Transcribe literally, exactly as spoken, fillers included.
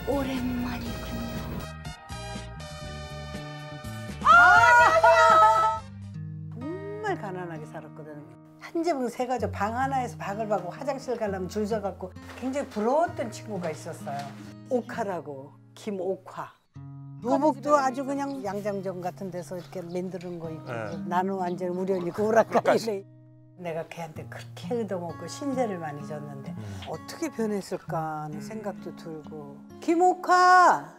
오랜만이군요. 정말 가난하게 살았거든. 한 지붕 세 가족 방 하나에서 바글바글 화장실 가려면 줄 서갖고 굉장히 부러웠던 친구가 있었어요. 옥화라고, 김옥화. 노복도 아주 그냥 양장점 같은 데서 이렇게 만드는 거 있고 네. 나는 완전 우려니까 우락가이래. 내가 걔한테 그렇게 얻어먹고 신세를 많이 졌는데 음. 어떻게 변했을까 하는 생각도 들고. 김옥화!